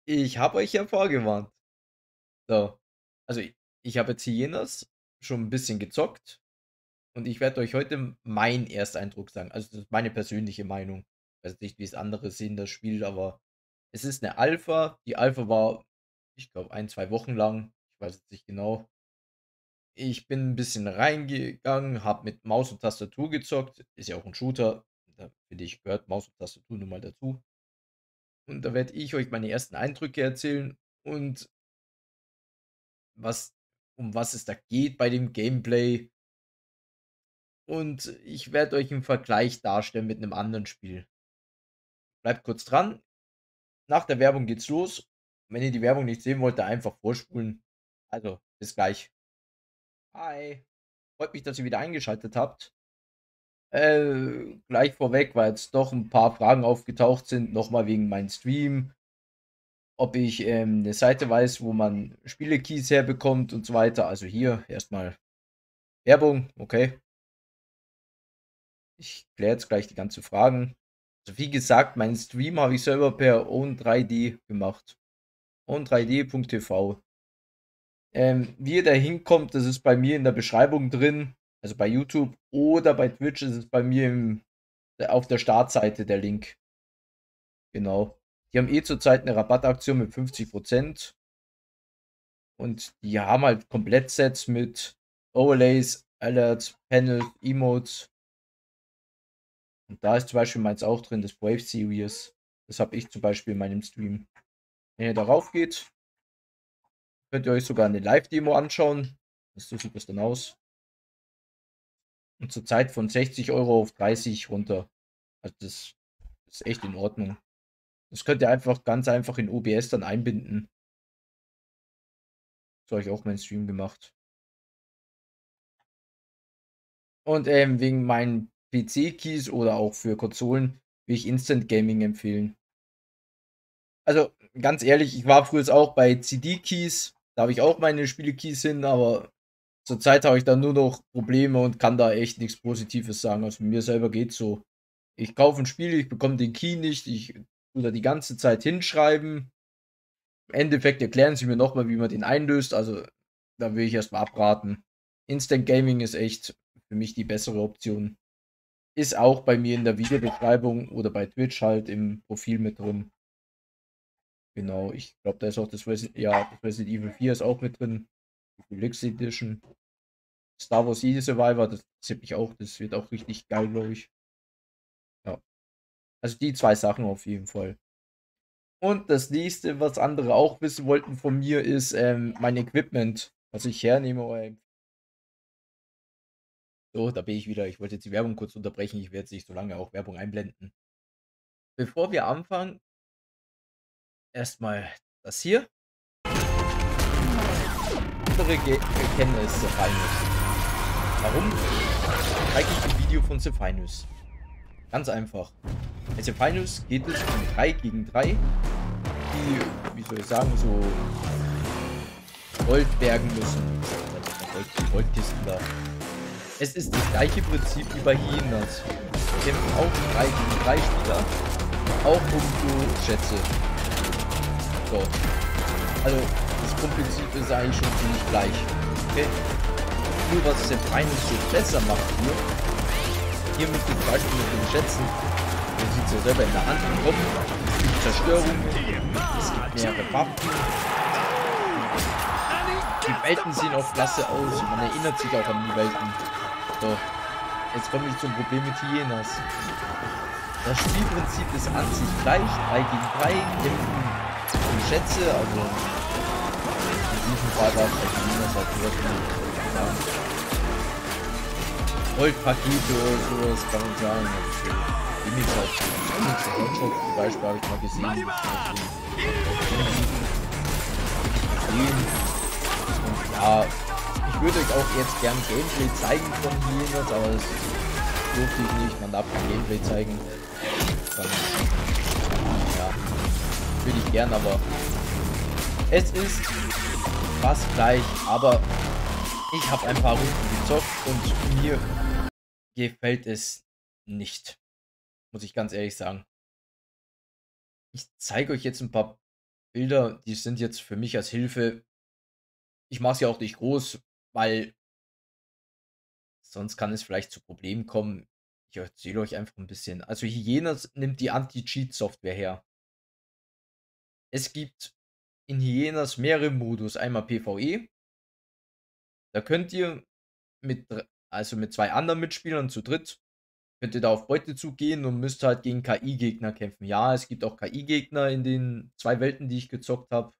Ich habe euch ja vorgewarnt. So, also ich habe jetzt Hyenas schon ein bisschen gezockt und ich werde euch heute meinen Ersteindruck sagen. Also, das ist meine persönliche Meinung. Ich weiß nicht, wie es andere sehen, das Spiel, aber es ist eine Alpha. Die Alpha war, ich glaube, 1, 2 Wochen lang. Ich weiß jetzt nicht genau. Ich bin ein bisschen reingegangen, habe mit Maus und Tastatur gezockt. Ist ja auch ein Shooter. Da finde ich, gehört Maus und Tastatur nun mal dazu. Und da werde ich euch meine ersten Eindrücke erzählen und was was es da geht bei dem Gameplay. Und ich werde euch 'n Vergleich darstellen mit 'nem anderen Spiel. Bleibt kurz dran. Nach der Werbung geht's los. Wenn ihr die Werbung nicht sehen wollt, dann einfach vorspulen. Also, bis gleich. Hi. Freut mich, dass ihr wieder eingeschaltet habt. Gleich vorweg, weil jetzt doch 'n paar Fragen aufgetaucht sind, noch mal wegen meinem Stream, ob ich, 'ne Seite weiß, wo man Spielekeys herbekommt und so weiter. Also hier erst mal Werbung, okay. Ich kläre jetzt gleich die ganzen Fragen. Also wie gesagt, meinen Stream habe ich selber per Own3D gemacht. Own3D.tv. Wie ihr da hinkommt, das ist bei mir in der Beschreibung drin, also bei YouTube oder bei Twitch ist es bei mir auf der Startseite der Link. Genau. Die haben zurzeit eine Rabattaktion mit 50% und die haben halt Komplettsets mit Overlays, Alerts, Panels, Emotes. Und da ist zum Beispiel meins auch drin, das Wave Series. Das habe ich zum Beispiel in meinem Stream. Wenn ihr darauf geht, könnt ihr euch sogar eine Live-Demo anschauen. So sieht das dann aus. Und zurzeit von 60 € auf 30 runter. Also das ist echt in Ordnung. Das könnt ihr einfach ganz einfach in OBS dann einbinden. So habe ich auch meinen Stream gemacht. Und wegen meinen PC-Keys oder auch für Konsolen will ich Instant Gaming empfehlen. Also ganz ehrlich, ich war früher auch bei CD-Keys. Da habe ich auch meine Spiele-Keys hin, aber zurzeit habe ich da nur noch Probleme und kann da echt nichts Positives sagen. Also mir selber geht's so. Ich kaufe ein Spiel, ich bekomme den Key nicht, ich tue da die ganze Zeit hinschreiben. Im Endeffekt erklären sie mir nochmal, wie man den einlöst. Also da will ich erst mal abraten. Instant Gaming ist echt für mich die bessere Option. Ist auch bei mir in der Videobeschreibung oder bei Twitch halt im Profil mit drin. Genau, ich glaube, da ist auch das Resident Evil 4 ist auch mit drin. Die Deluxe Edition. Star Wars Jedi Survivor, das interessiert mich auch. Das wird auch richtig geil, glaube ich. Ja. Also die zwei Sachen auf jeden Fall. Und das nächste, was andere auch wissen wollten von mir, ist mein Equipment, was ich hernehme. So, da bin ich wieder. Ich wollte jetzt die Werbung kurz unterbrechen. Ich werde jetzt nicht so lange auch Werbung einblenden. Bevor wir anfangen, erstmal das hier. Andere kennen es, Zephyrus. Warum? Zeige ich ein Video von Zephyrus. Ganz einfach. Bei Zephyrus geht es um 3 gegen 3, die, wie soll ich sagen, so Gold bergen müssen. Goldkisten da. Es ist das gleiche Prinzip wie bei Hyenas. Wir kämpfen auch 3 gegen 3 Spieler, auch um so Schätze. So. Also, das Grundprinzip ist eigentlich schon ziemlich gleich. Okay? Nur was Zephyrus so besser macht hier mit dem Beispiel mit den Schätzen, man sieht es ja selber in der Hand bekommen, es gibt Zerstörungen, es gibt mehrere Waffen, die Welten sehen auch klasse aus, man erinnert sich auch an die Welten. So, jetzt komme ich zum Problem mit Hyenas. Das Spielprinzip ist an sich gleich, 3 gegen 3, kämpfen um Schätze, also in diesem Fall war es bei Hyenas halt nur Goldpakete oder sowas, kann man sagen. Gimmicks halt. Hotshot zum Beispiel habe ich mal gesehen. Und ja, ich würde euch auch jetzt gern Gameplay zeigen von Hyenas, aber das durfte ich nicht. Man darf kein Gameplay zeigen. Dann, ja, würde ich gern, aber es ist fast gleich, aber ich habe ein paar Runden gezockt und mir gefällt es nicht, muss ich ganz ehrlich sagen. Ich zeige euch jetzt ein paar Bilder, die sind jetzt für mich als Hilfe. Ich mache es ja auch nicht groß, weil sonst kann es vielleicht zu Problemen kommen. Ich erzähle euch einfach ein bisschen. Also, Hyenas nimmt die Anti-Cheat-Software her. Es gibt in Hyenas mehrere Modus. Einmal PvE, da könnt ihr mit 2 anderen Mitspielern zu dritt könnt ihr da auf Beutezug gehen und müsst halt gegen KI-Gegner kämpfen. Ja, es gibt auch KI-Gegner in den 2 Welten, die ich gezockt habe.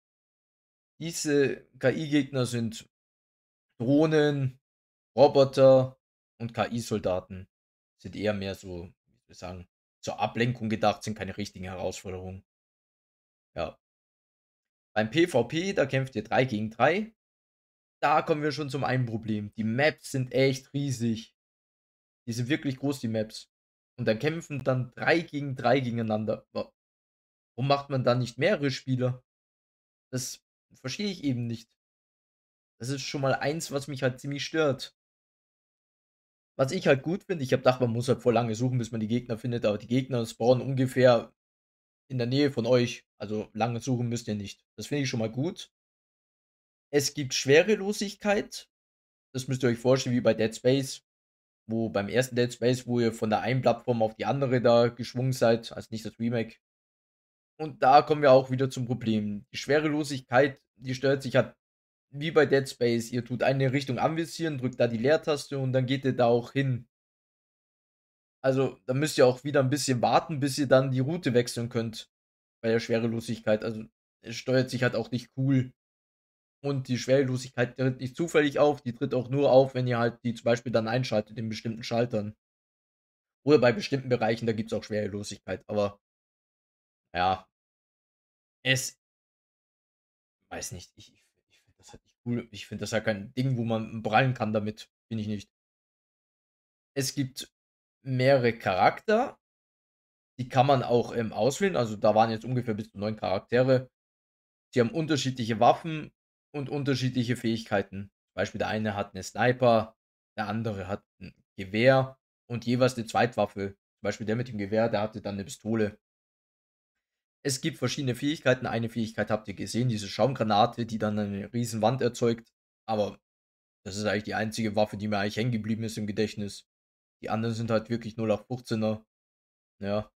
Diese KI-Gegner sind Drohnen, Roboter und KI-Soldaten. Sind eher mehr so, wie soll ich sagen, zur Ablenkung gedacht, sind keine richtigen Herausforderungen. Ja. Beim PvP, da kämpft ihr 3 gegen 3. Da kommen wir schon zum einen Problem. Die Maps sind echt riesig. Die sind wirklich groß, die Maps. Und dann kämpfen dann 3 gegen 3 gegeneinander. Warum macht man da nicht mehrere Spieler? Das verstehe ich eben nicht. Das ist schon mal eins, was mich halt ziemlich stört. Was ich halt gut finde, ich habe gedacht, man muss halt voll lange suchen, bis man die Gegner findet, aber die Gegner spawnen ungefähr in der Nähe von euch. Also lange suchen müsst ihr nicht. Das finde ich schon mal gut. Es gibt Schwerelosigkeit. Das müsst ihr euch vorstellen wie bei Dead Space, wo beim ersten Dead Space, wo ihr von der einen Plattform auf die andere da geschwungen seid, also nicht das Remake. Und da kommen wir auch wieder zum Problem. Die Schwerelosigkeit, die steuert sich halt wie bei Dead Space. Ihr tut eine Richtung anvisieren, drückt da die Leertaste und dann geht ihr da auch hin. Also, da müsst ihr auch wieder ein bisschen warten, bis ihr dann die Route wechseln könnt bei der Schwerelosigkeit. Also, es steuert sich halt auch nicht cool. Und die Schwerelosigkeit tritt nicht zufällig auf, die tritt auch nur auf, wenn ihr halt die zum Beispiel dann einschaltet in bestimmten Schaltern. Oder bei bestimmten Bereichen, da gibt's auch Schwerelosigkeit. Aber ja, es weiß nicht, ich finde das halt nicht cool. Ich finde das halt kein Ding, wo man prallen kann damit. Finde ich nicht. Es gibt mehrere Charakter, die kann man auch, auswählen. Also, da waren jetzt ungefähr bis zu 9 Charaktere. Sie haben unterschiedliche Waffen und unterschiedliche Fähigkeiten. Beispiel der eine hat 'ne Sniper, der andere hat 'n Gewehr und jeweils 'ne Zweitwaffe. Zum Beispiel der mit dem Gewehr, der hatte dann 'ne Pistole. Es gibt verschiedene Fähigkeiten. Eine Fähigkeit habt ihr gesehen, diese Schaumgranate, die dann 'ne riesen Wand erzeugt. Aber das ist eigentlich die einzige Waffe, die mir eigentlich hängen geblieben ist im Gedächtnis. Die anderen sind halt wirklich 0815er, ja.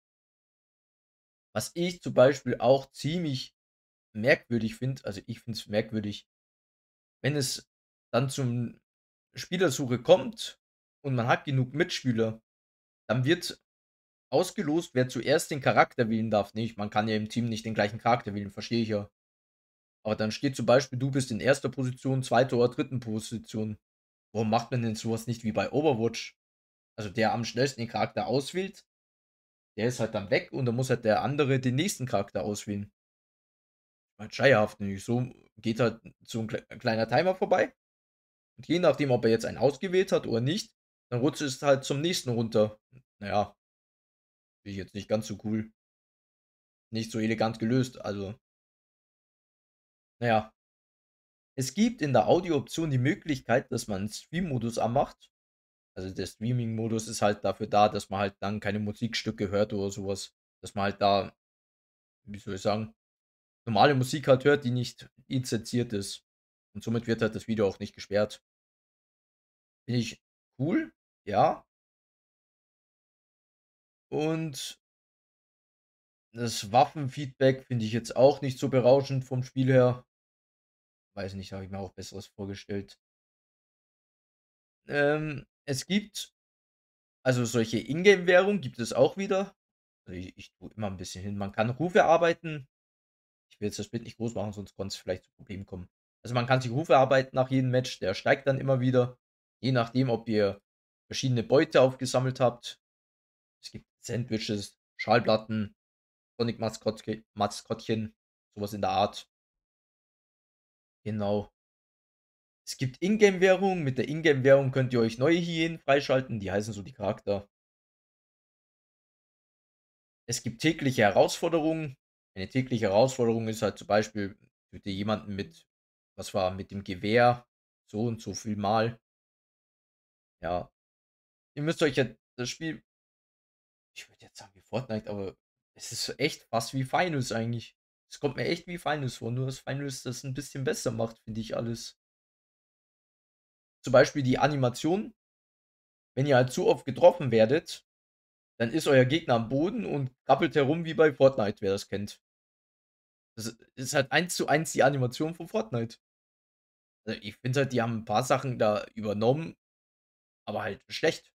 Was ich zum Beispiel auch ziemlich merkwürdig finde, also ich finde es merkwürdig, wenn es dann zum Spielersuche kommt und man hat genug Mitspieler, dann wird ausgelost, wer zuerst den Charakter wählen darf. Nicht, man kann ja im Team nicht den gleichen Charakter wählen, verstehe ich ja. Aber dann steht zum Beispiel, du bist in erster Position, zweiter oder dritten Position. Warum macht man denn sowas nicht wie bei Overwatch? Also der am schnellsten den Charakter auswählt, der ist halt dann weg und dann muss halt der andere den nächsten Charakter auswählen. Halt schleierhaft nicht. So geht halt so ein kleiner Timer vorbei. Und je nachdem, ob er jetzt einen ausgewählt hat oder nicht, dann rutscht es halt zum nächsten runter. Naja, finde ich jetzt nicht ganz so cool. Nicht so elegant gelöst. Also, naja. Es gibt in der Audio-Option die Möglichkeit, dass man 'n Stream-Modus anmacht. Also, der Streaming-Modus ist halt dafür da, dass man halt dann keine Musikstücke hört oder sowas. Dass man halt da, wie soll ich sagen, normale Musik halt hört, die nicht lizenziert ist. Und somit wird halt das Video auch nicht gesperrt. Finde ich cool, ja. Und das Waffenfeedback finde ich jetzt auch nicht so berauschend vom Spiel her. Weiß nicht, habe ich mir auch Besseres vorgestellt. Es gibt also solche Ingame-Währung gibt es auch wieder. Also ich tue immer ein bisschen hin. Man kann Rufe erarbeiten. Ich will jetzt das Bild nicht groß machen, sonst konnte es vielleicht zu Problemen kommen. Also, man kann sich Rufe erarbeiten nach jedem Match, der steigt dann immer wieder, je nachdem, ob ihr verschiedene Beute aufgesammelt habt. Es gibt Sandwiches, Schallplatten, Sonic-Maskottchen, so in der Art. Genau. Es gibt Ingame-Währung. Mit der Ingame-Währung könnt ihr euch neue Hyänen freischalten, die heißen so die Charakter. Es gibt tägliche Herausforderungen. Eine tägliche Herausforderung ist halt zum Beispiel, töte jemanden mit was war mit dem Gewehr so und so viel Mal. Ja, ihr müsst euch ja das Spiel, ich würde jetzt sagen wie Fortnite, aber es ist echt fast wie Finals eigentlich. Es kommt mir echt wie Finals vor, nur dass Finals das ein bisschen besser macht, finde ich alles. Zum Beispiel die Animation, wenn ihr halt zu oft getroffen werdet, dann ist euer Gegner am Boden und krabbelt herum wie bei Fortnite, wer das kennt. Das ist halt eins zu eins die Animation von Fortnite. Also, ich finde halt, die haben ein paar Sachen da übernommen, aber halt schlecht.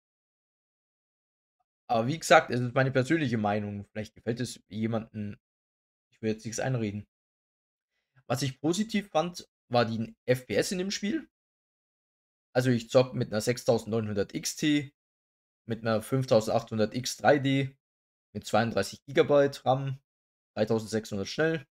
Aber wie gesagt, es ist meine persönliche Meinung. Vielleicht gefällt es jemanden. Ich will jetzt nichts einreden. Was ich positiv fand, war die FPS in dem Spiel. Also, ich zocke mit einer 6900 XT, mit einer 5800 X 3D, mit 32 Gigabyte RAM, 3600 schnell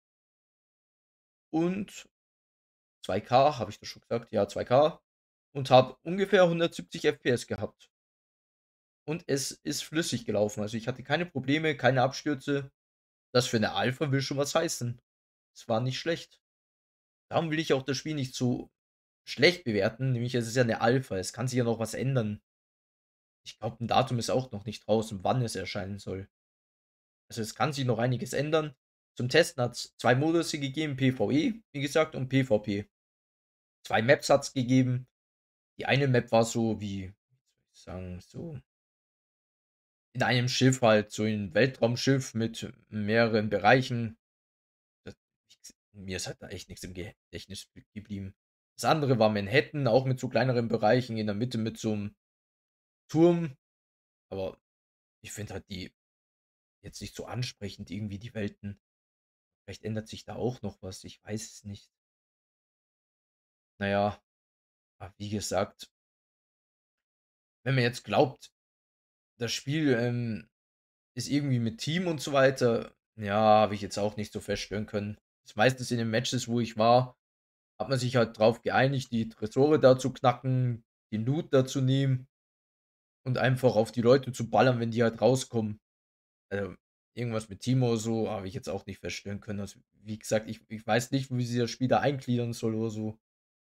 und 2K, habe ich das schon gesagt? Ja, 2K und habe ungefähr 170 FPS gehabt. Und es ist flüssig gelaufen. Also, ich hatte keine Probleme, keine Abstürze. Das für eine Alpha will schon was heißen. Es war nicht schlecht. Darum will ich auch das Spiel nicht so schlecht bewerten, nämlich es ist ja eine Alpha, es kann sich ja noch was ändern. Ich glaube, 'n Datum ist auch noch nicht draußen, wann es erscheinen soll. Also, es kann sich noch einiges ändern. Zum Testen hat's 2 Modusse gegeben, PvE, wie gesagt, und PvP. 2 Maps hat's gegeben. Die eine Map war so wie, wie soll ich sagen, so in einem Schiff halt, so 'n Weltraumschiff mit mehreren Bereichen. Das mir ist halt da echt nix im Gedächtnis geblieben. Das andere war Manhattan, auch mit so kleineren Bereichen, in der Mitte mit so 'm Turm, aber ich finde halt die jetzt nicht so ansprechend irgendwie, die Welten. Vielleicht ändert sich da auch noch was, ich weiß es nicht. Na ja, aber wie gesagt, wenn man jetzt glaubt, das Spiel, ist irgendwie mit Team und so weiter, ja, habe ich jetzt auch nicht so feststellen können. Ist meistens in den Matches, wo ich war, hat man sich halt drauf geeinigt, die Tresore da zu knacken, den Loot da zu nehmen und einfach auf die Leute zu ballern, wenn die halt rauskommen. Irgendwas mit Team oder so habe ich jetzt auch nicht feststellen können. Also, wie gesagt, ich weiß nicht, wie sie das Spiel da eingliedern soll oder so.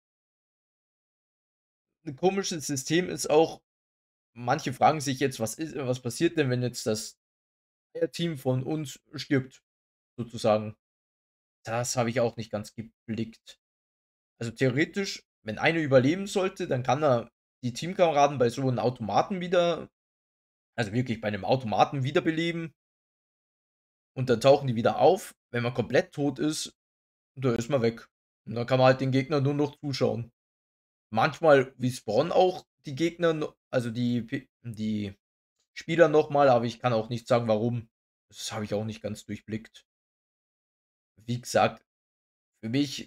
'N komisches System ist auch, manche fragen sich jetzt: „Was passiert denn, wenn jetzt das Team von uns stirbt?“ Sozusagen. Das habe ich auch nicht ganz geblickt. Also, theoretisch, wenn einer überleben sollte, dann kann er die Teamkameraden bei so 'nem Automaten wieder, also wirklich bei 'nem Automaten wiederbeleben und dann tauchen die wieder auf. Wenn man komplett tot ist, da ist man weg. Und dann kann man halt den Gegner nur noch zuschauen. Manchmal respawnen auch die Gegner, also die Spieler noch mal, aber ich kann auch nicht sagen, warum. Das habe ich auch nicht ganz durchblickt. Wie gesagt, für mich,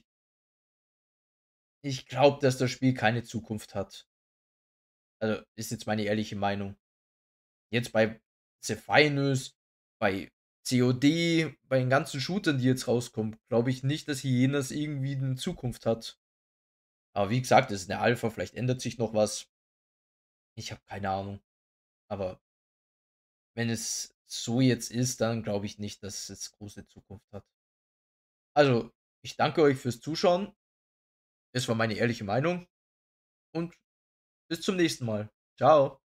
ich glaube, dass das Spiel keine Zukunft hat. Also, ist jetzt meine ehrliche Meinung. Jetzt bei The Finals, bei COD, bei den ganzen Shootern, die jetzt rauskommen, glaube ich nicht, dass jenes irgendwie 'ne Zukunft hat. Aber wie gesagt, es ist 'ne Alpha, vielleicht ändert sich noch was. Ich habe keine Ahnung. Aber wenn es so jetzt ist, dann glaube ich nicht, dass es große Zukunft hat. Also, ich danke euch fürs Zuschauen. Es war meine ehrliche Meinung und bis zum nächsten Mal. Ciao.